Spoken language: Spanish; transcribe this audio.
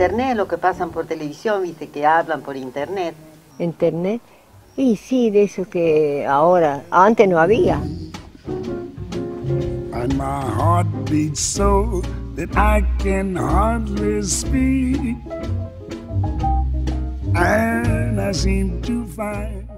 internet, lo que pasan por televisión, viste que hablan por internet. Internet, y sí, de eso que ahora, antes no había. And my heart beats so that I can hardly speak. And I seem to find